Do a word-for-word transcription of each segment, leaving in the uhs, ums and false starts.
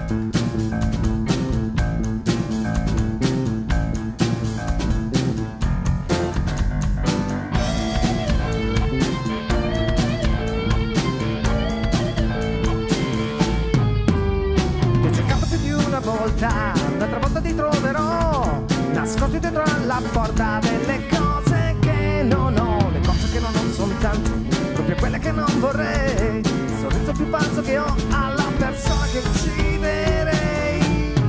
Un'altra volta ti troverò nascosti dietro alla porta delle cose che non ho, le cose che non ho sono tante, proprio quelle che non vorrei, il sorriso più falso che ho alla persona che ucciderei.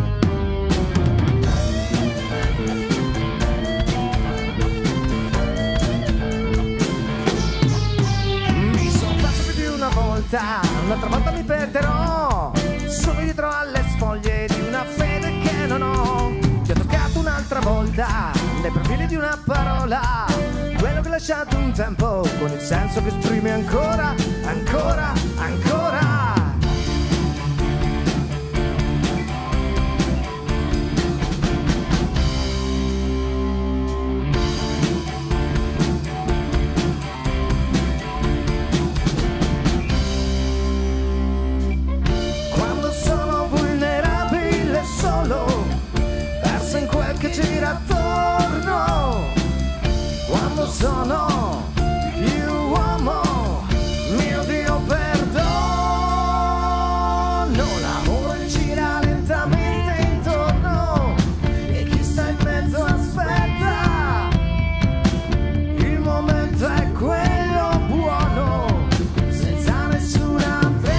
Mi sono perso più di una volta, un'altra volta mi perderò, sono dietro alle spoglie di una fede che non ho. Ti ho toccato un'altra volta nei profili di una parola, quello che hai lasciato un tempo con il senso che esprime ancora, ancora, ancora. Perso in quel che gira attorno, quando sono più uomo, mio Dio perdono. L'amore gira lentamente intorno e chi sta in mezzo aspetta, il momento è quello buono, senza nessuna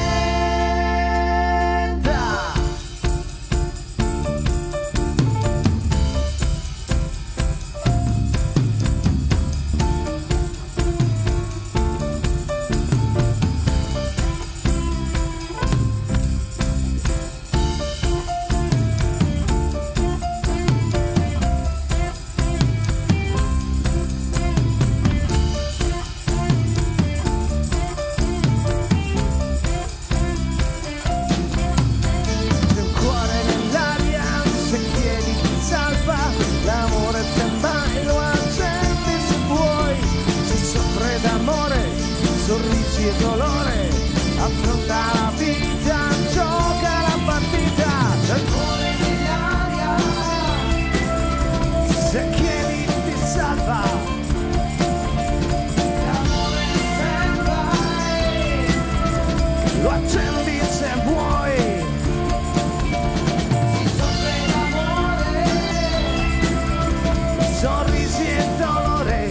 sorrisi e dolore, affronta la vita, gioca la partita, c'è il cuore nell'aria, se chiedi ti salva, l'amore salva, lo accendi se vuoi, si soffre d'amore, sorrisi e dolore.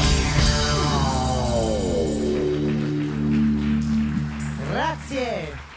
Grazie!